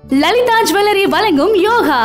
Lalitha jewellery வழங்கும் யோகா.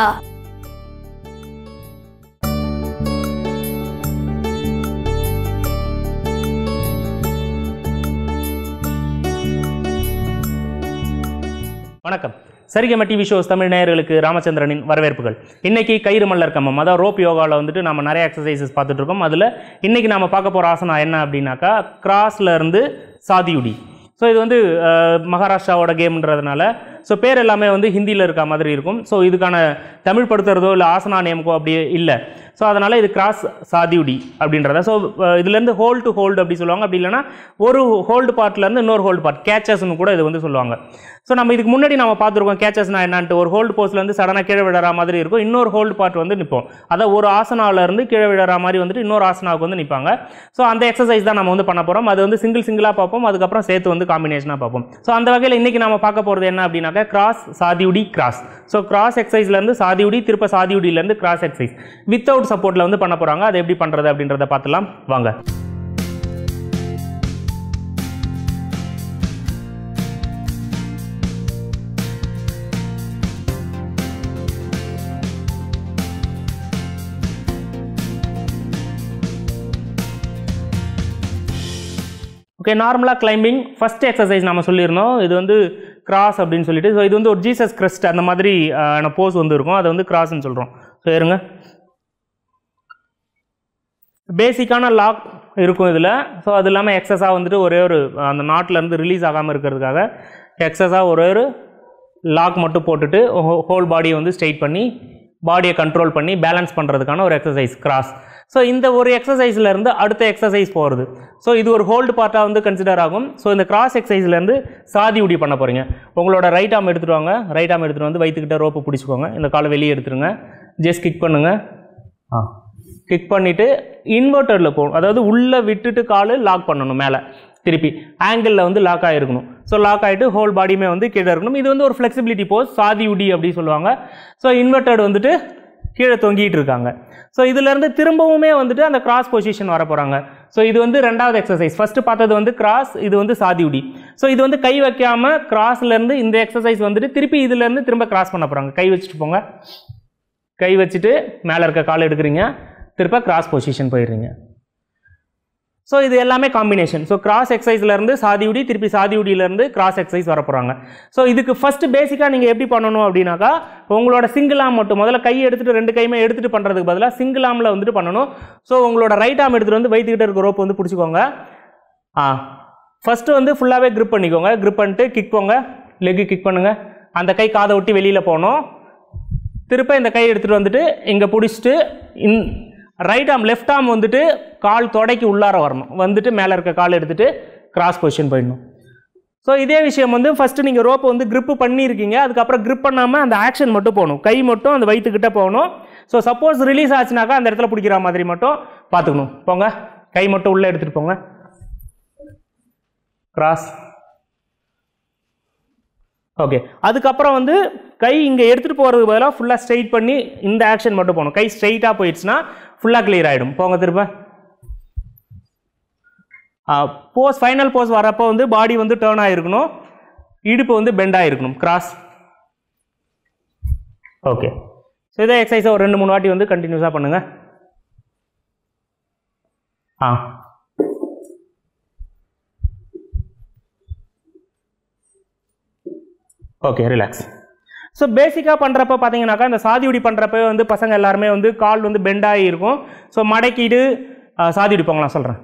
வணக்கம். Saregama TV shows Tamil நேயர்களுக்கு ராமச்சந்திரனின் வரவேற்புகள். இன்னைக்கு கயிறு மல்லர் கம்பம், அதாவது ரோப் யோகாவில் வந்துட்டு நம்ம நிறைய எக்ஸசைசஸ் பார்த்துட்டு இருக்கோம். அதில் இன்னைக்கு நம்ம பார்க்க போகிற ஆசனா என்ன அப்படின்னாக்கா கிராஸ்ல இருந்து சாதியுடி. ஸோ இது வந்து மகாராஷ்டிராவோட கேம்ன்றதுனால ஸோ பேர் எல்லாமே வந்து ஹிந்தியில் இருக்க மாதிரி இருக்கும். ஸோ இதுக்கான தமிழ் படுத்துறதோ இல்லை ஆசனா நேமுக்கோ அப்படியே இல்லை. ஸோ அதனால் இது கிராஸ் சாதியுடி அப்படின்றத. ஸோ இதுலேருந்து ஹோல்டு டு ஹோல்டு அப்படி சொல்லுவாங்க. அப்படி இல்லைனா ஒரு ஹோல்டு பார்ட்லேருந்து இன்னொரு ஹோல்டு பார்ட் கேச்சஸ்ன்னு கூட இது வந்து சொல்லுவாங்க. ஸோ நம்ம இதுக்கு முன்னாடி நம்ம பார்த்துருக்கோம் கேச்சஸ்னா என்னான்ட்டு. ஒரு ஹோல்டு போஸ்ட்லேருந்து சடனாக கீழே விழற மாதிரி இருக்கும், இன்னொரு ஹோல்டு பார்ட் வந்து நிற்போம். அதாவது ஒரு ஆசனாவிலேருந்து கீழே விழற மாதிரி வந்துட்டு இன்னொரு ஆசனாவுக்கு வந்து நிற்பாங்க. ஸோ அந்த எக்ஸசைஸ் தான் நம்ம வந்து பண்ண போகிறோம். அது வந்து சிங்கிளாக பார்ப்போம், அதுக்கப்புறம் சேர்த்து வந்து காம்பினேஷனாக பார்ப்போம். ஸோ அந்த வகையில் இன்றைக்கி நம்ம பார்க்க போகிறது என்ன அப்படின்னாக்கா கிராஸ் சாதியுடி கிராஸ். ஸோ கிராஸ் எக்ஸசைஸ்லேருந்து சாதியுடி, திருப்ப சாதியுடியிலேருந்து கிராஸ் எக்ஸசைஸ் வித்தவுட் சப்போர்ட்டில் வந்து பண்ண போகிறாங்க. அது எப்படி பண்ணுறது அப்படின்றத பார்த்துலாம் வாங்க. ஓகே, நார்மலாக கிளைம்பிங் ஃபஸ்ட் எக்ஸசைஸ் நம்ம சொல்லியிருந்தோம். இது வந்து கிராஸ் அப்படின்னு சொல்லிட்டு. ஸோ இது வந்து ஒரு ஜீசஸ் கிறிஸ்ட் அந்த மாதிரி போஸ் வந்து இருக்கும், அதை வந்து கிராஸ்ன்னு சொல்கிறோம். ஸோ இருங்க, பேசிக்கான லாக் இருக்கும் இதில். ஸோ அது இல்லாமல் எக்ஸஸாக வந்துட்டு ஒரே ஒரு அந்த நாட்டிலேருந்து ரிலீஸ் ஆகாமல் இருக்கிறதுக்காக எக்ஸஸாக ஒரே ஒரு லாக் மட்டும் போட்டுட்டு ஹோல் பாடியை வந்து ஸ்ட்ரெயிட் பண்ணி பாடியை கண்ட்ரோல் பண்ணி பேலன்ஸ் பண்ணுறதுக்கான ஒரு எக்ஸசைஸ் கிராஸ். ஸோ இந்த ஒரு எக்ஸசைஸ்லேருந்து அடுத்த எக்ஸசைஸ் போகிறது. ஸோ இது ஒரு ஹோல்டு பார்ட்டாக வந்து கன்சிடர் ஆகும். ஸோ இந்த கிராஸ் எக்ஸசைஸ்லேருந்து சாதியுடி பண்ண போகிறீங்க. உங்களோட ரைட் ஆர்ம் எடுத்துகிட்டு வாங்க. ரைட் ஆர்ம் எடுத்துகிட்டு வந்து வயிற்றுக்கிட்ட ரோப்பு பிடிச்சிக்கோங்க. இந்த காலை வெளியே எடுத்துருங்க. ஜஸ்ட் கிக் பண்ணுங்கள். கிக் பண்ணிவிட்டு இன்வெர்ட்டரில் போகணும், அதாவது உள்ளே விட்டுட்டு கால் லாக் பண்ணணும் மேலே திருப்பி ஆங்கிளில் வந்து லாக் ஆகிருக்கணும். ஸோ லாக் ஆகிட்டு ஹோல் பாடியுமே வந்து கீழே இருக்கணும். இது வந்து ஒரு ஃப்ளெக்சிபிலிட்டி போஸ், சாதியுடி அப்படின்னு சொல்லுவாங்க. ஸோ இன்வெர்ட்டட் வந்துட்டு கீழே தொங்கிட்டு இருக்காங்க. ஸோ இதிலேருந்து திரும்பவுமே வந்துட்டு அந்த கிராஸ் பொசிஷன் வர போகிறாங்க. ஸோ இது வந்து ரெண்டாவது எக்ஸசைஸ். ஃபஸ்ட்டு பார்த்தது வந்து கிராஸ், இது வந்து சாதியுடி. ஸோ இது வந்து கை வைக்காமல் கிராஸ்லேருந்து இந்த எக்ஸசைஸ் வந்துட்டு திருப்பி இதுலேருந்து திரும்ப கிராஸ் பண்ண போகிறாங்க. கை வச்சுட்டு போங்க. கை வச்சுட்டு மேலே இருக்க கால் எடுக்கிறீங்க, திருப்ப கிராஸ் பொசிஷன் போயிடுறீங்க. ஸோ இது எல்லாமே காம்பினேஷன். ஸோ கிராஸ் எக்ஸசைஸ்லேருந்து சாதியுடி, திருப்பி சாதியுடியிலேருந்து கிராஸ் எக்ஸசைஸ் வர போகிறாங்க. ஸோ இதுக்கு ஃபஸ்ட்டு பேசிக்காக நீங்கள் எப்படி பண்ணணும் அப்படின்னாக்கா, உங்களோட சிங்கிள் ஆம் மட்டும் முதல்ல கை எடுத்துகிட்டு ரெண்டு கையுமே எடுத்துகிட்டு பண்ணுறதுக்கு பதிலாக சிங்கிள் ஆமில் வந்துட்டு பண்ணணும். ஸோ உங்களோட ரைட் ஆம் எடுத்துகிட்டு வந்து வயிற்றுக்கிட்ட இருக்க ரோப் வந்து பிடிச்சிக்கோங்க. ஃபஸ்ட்டு வந்து ஃபுல்லாகவே க்ரிப் பண்ணிக்கோங்க. க்ரிப் பண்ணிட்டு கிக் போங்க, லெக்கு கிக் பண்ணுங்கள். அந்த கை காதை ஒட்டி வெளியில் போகணும். திருப்ப இந்த கை எடுத்துகிட்டு வந்துட்டு இங்கே பிடிச்சிட்டு ரைட் ஆர்ம் லெஃப்ட் ஆர்ம் வந்துட்டு கால் தொடைக்கு உள்ளார வரணும். வந்துட்டு மேலே இருக்க கால் எடுத்துகிட்டு கிராஸ் பொசிஷன் போயிடணும். ஸோ இதே விஷயம் வந்து ஃபஸ்ட்டு நீங்கள் ரோப்பை வந்து க்ரிப்பு பண்ணியிருக்கீங்க, அதுக்கப்புறம் க்ரிப் பண்ணாமல் அந்த ஆக்ஷன் மட்டும் போகணும். கை மட்டும் அந்த வயிற்றுக்கிட்ட போகணும். ஸோ சப்போஸ் ரிலீஸ் ஆச்சுனாக்கா அந்த இடத்துல பிடிக்கிற மாதிரி மட்டும் பார்த்துக்கணும். போங்க, கை மட்டும் உள்ளே எடுத்துகிட்டு போங்க. கிராஸ். ஓகே, அதுக்கப்புறம் வந்து கை இங்கே எடுத்துகிட்டு போகிறதுக்கு பதிலாக ஃபுல்லாக ஸ்ட்ரெயிட் பண்ணி இந்த ஆக்ஷன் மட்டும் போகணும். கை ஸ்ட்ரெயிட்டாக போயிடுச்சுன்னா ஃபுல்லாக கிளியர் ஆகிடும். போங்க திரும்ப. போஸ் ஃபைனல் போஸ் வரப்போ வந்து பாடி வந்து டேர்ன் ஆகிருக்கணும், இடுப்பு வந்து பெண்ட் ஆகிருக்கணும். கிராஸ். ஓகே, ஸோ இதே எக்ஸசைஸை ஒரு 2-3 வாட்டி வந்து கண்டினியூஸாக பண்ணுங்கள். Okay, relax. ஸோ பேசிக்காக பண்ணுறப்ப பார்த்தீங்கன்னாக்கா இந்த சாதியுடி பண்ணுறப்ப வந்து பசங்க எல்லாருமே வந்து கால் வந்து பெண்டாகி இருக்கும். ஸோ மடக்கிட்டு சாதியுடி போங்கலாம் சொல்கிறேன்.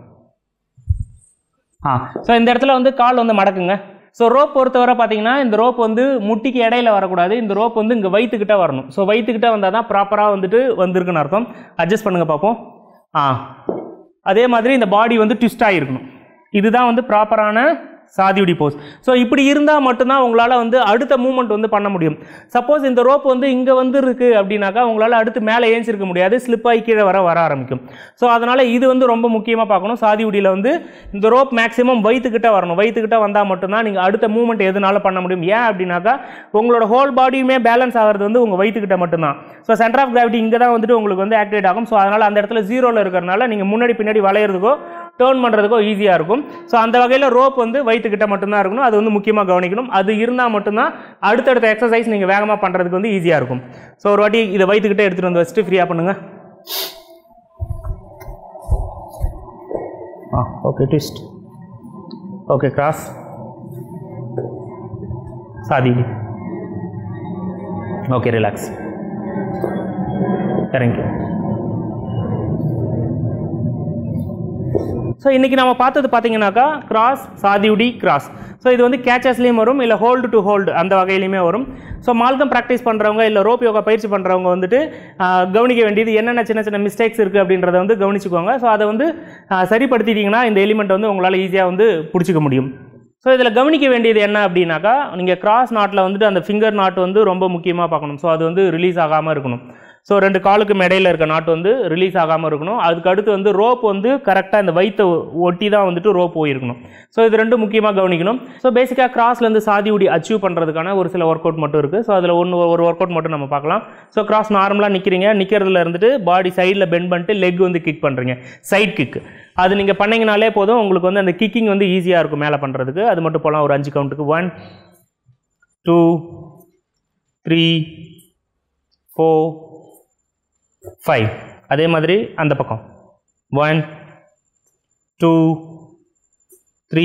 ஸோ இந்த இடத்துல வந்து கால் வந்து மடக்குங்க. ஸோ ரோப் பொறுத்தவரை பார்த்தீங்கன்னா இந்த ரோப் வந்து முட்டிக்கு இடையில வரக்கூடாது. இந்த ரோப் வந்து இங்கே வயிற்றுக்கிட்ட வரணும். ஸோ வயிற்றுக்கிட்ட வந்தால் தான் ப்ராப்பராக வந்துட்டு வந்திருக்குன்னு அர்த்தம். அட்ஜஸ்ட் பண்ணுங்கள் பார்ப்போம். அதே மாதிரி இந்த பாடி வந்து ட்விஸ்ட் ஆகிருக்கணும். இதுதான் வந்து ப்ராப்பரான சாதியுடி போஸ். ஸோ இப்படி இருந்தால் மட்டும்தான் உங்களால் வந்து அடுத்த மூவ்மெண்ட் வந்து பண்ண முடியும். சப்போஸ் இந்த ரோப் வந்து இங்கே வந்து இருக்குது அப்படின்னாக்கா உங்களால் அடுத்து மேலே ஏஞ்சிருக்க முடியாது, ஸ்லிப்பாகி கீழே வர ஆரம்பிக்கும். ஸோ அதனால் இது வந்து ரொம்ப முக்கியமாக பார்க்கணும். சாதியுடியில் வந்து இந்த ரோப் மேக்ஸிமம் வயிற்றுக்கிட்ட வரணும். வயிற்றுக்கிட்ட வந்தால் மட்டும்தான் நீங்கள் அடுத்த மூவ்மெண்ட் எதுனாலும் பண்ண முடியும். ஏன் அப்படின்னாக்கா உங்களோட ஹோல் பாடியுமே பேலன்ஸ் ஆகிறது வந்து உங்கள் வயிற்றுக்கிட்ட மட்டும்தான். ஸோ சென்டர் ஆஃப் கிராவிட்டி இங்கே தான் வந்துட்டு உங்களுக்கு வந்து ஆக்டிவேட் ஆகும். ஸோ அதனால் அந்த இடத்துல ஜீரோவில் இருக்கிறனால நீங்கள் முன்னாடி பின்னாடி வளையிறதுக்கோ டேர்ன் பண்ணுறதுக்கும் ஈஸியாக இருக்கும். ஸோ அந்த வகையில் ரோப் வந்து வயிற்றுக்கிட்ட மட்டும்தான் இருக்கணும். அது வந்து முக்கியமாக கவனிக்கணும். அது இருந்தால் மட்டும்தான் அடுத்தடுத்த எக்ஸசைஸ் நீங்கள் வேகமாக பண்ணுறதுக்கு வந்து ஈஸியாக இருக்கும். ஸோ ஒரு வாட்டி இதை வயிற்றுக்கிட்டே எடுத்துகிட்டு வந்து வச்சுட்டு ஃப்ரீயாக பண்ணுங்கள். Okay, twist. ஓகே, கிராஸ், சாதி. ஓகே, ரிலாக்ஸ், இறங்கி. ஸோ இன்றைக்கி நம்ம பார்த்தது பார்த்தீங்கன்னாக்கா கிராஸ், சாதியுடி, கிராஸ். ஸோ இது வந்து கேச்சஸ்லேயும் வரும், இல்லை ஹோல்டு டு ஹோல்டு அந்த வகையிலையுமே வரும். ஸோ மால்கம் ப்ராக்டிஸ் பண்ணுறவங்க இல்லை ரோப் யோகா பயிற்சி பண்ணுறவங்க வந்துட்டு கவனிக்க வேண்டியது என்னென்ன சின்ன சின்ன மிஸ்டேக்ஸ் இருக்குது அப்படின்றத வந்து கவனிச்சுக்கோங்க. ஸோ அதை வந்து சரிப்படுத்திட்டிங்கன்னா இந்த எலிமெண்ட் வந்து உங்களால் ஈஸியாக வந்து பிடிச்சிக்க முடியும். ஸோ இதில் கவனிக்க வேண்டியது என்ன அப்படின்னாக்கா, நீங்கள் கிராஸ் நாட்டில் வந்துட்டு அந்த ஃபிங்கர் நாட் வந்து ரொம்ப முக்கியமாக பார்க்கணும். ஸோ அது வந்து ரிலீஸ் ஆகாமல் இருக்கணும். ஸோ 2 காலுக்கு இடையில இருக்க நாட் வந்து ரிலீஸ் ஆகாமல் இருக்கணும். அதுக்கு அடுத்து வந்து ரோப் வந்து கரெக்டாக இந்த வயிற்றை ஒட்டி தான் வந்துட்டு ரோப் போயிருக்கணும். ஸோ இது 2 முக்கியமாக கவனிக்கணும். ஸோ பேசிக்காக கிராஸ்லேருந்து சாதியுடி அச்சீவ் பண்ணுறதுக்கான ஒரு சில ஒர்க் அவுட் மட்டும் இருக்குது. ஸோ அதில் ஒரு ஒர்க் அவுட் மட்டும் நம்ம பார்க்கலாம். ஸோ கிராஸ் நார்மலாக நிற்கிறதுல இருந்துட்டு பாடி சைடில் பெண்ட் பண்ணிட்டு லெக் வந்து கிக் பண்ணுறீங்க, சைட் கிக். அது நீங்கள் பண்ணிங்கனாலே போதும், உங்களுக்கு வந்து அந்த கிக்கிங் வந்து ஈஸியாக இருக்கும் மேலே பண்ணுறதுக்கு. அது மட்டும் போகலாம் ஒரு 5 கவுண்ட்டுக்கு. 1 2 3 4 5. அதே மாதிரி அந்த பக்கம் 1 2 3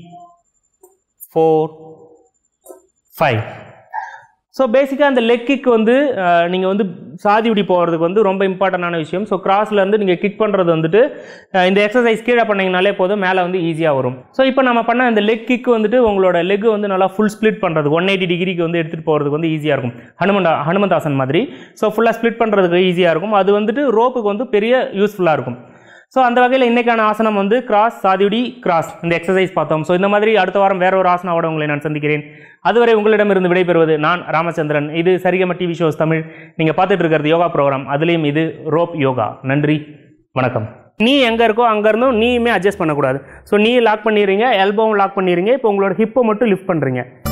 4 5. ஸோ பேசிக்காக அந்த லெக் கிக் வந்து நீங்கள் வந்து சாதியுடி போகிறதுக்கு வந்து ரொம்ப இம்பார்ட்டண்டான விஷயம். ஸோ கிராஸ்லேருந்து நீங்கள் கிக் பண்ணுறது வந்துட்டு இந்த எக்ஸசைஸ் கீழே பண்ணிங்கனாலே போதும், மேலே வந்து ஈஸியாக வரும். ஸோ இப்போ நம்ம பண்ண இந்த லெக் கிக் வந்துட்டு உங்களோட லெக் வந்து நல்லா ஃபுல் ஸ்ப்ளிட் பண்ணுறது 180 டிகிரிக்கு வந்து எடுத்துகிட்டு போகிறதுக்கு வந்து ஈஸியாக இருக்கும். ஹனுமந்தாசன் மாதிரி. ஸோ ஃபுல்லாக ஸ்ப்ளிட் பண்ணுறதுக்கு ஈஸியாக இருக்கும். அது வந்துட்டு ரோப்புக்கு வந்து பெரிய யூஸ்ஃபுல்லாக இருக்கும். ஸோ அந்த வகையில் இன்றைக்கான ஆசனம் வந்து கிராஸ், சாதியுடி, கிராஸ் இந்த எக்ஸசைஸ் பார்த்தோம். ஸோ இந்த மாதிரி அடுத்த வாரம் வேற ஒரு ஆசனாவோட உங்களை நான் சந்திக்கிறேன். அதுவரை உங்களிடமிருந்து விடைபெறுவது நான் ராமச்சந்திரன். இது சரிகமா டிவி ஷோஸ் தமிழ். நீங்கள் பார்த்துட்டு இருக்கிறது யோகா ப்ரோக்ராம், அதுலேயும் இது ரோப் யோகா. நன்றி, வணக்கம். நீ எங்கே இருக்கோ அங்கேருந்தும் நீயுமே அட்ஜஸ்ட் பண்ணக்கூடாது. ஸோ நீ லாக் பண்ணிடுறீங்க, எல்போவும் லாக் பண்ணிடுறீங்க. இப்போ உங்களோட ஹிப்பை மட்டும் லிஃப்ட் பண்ணுறீங்க.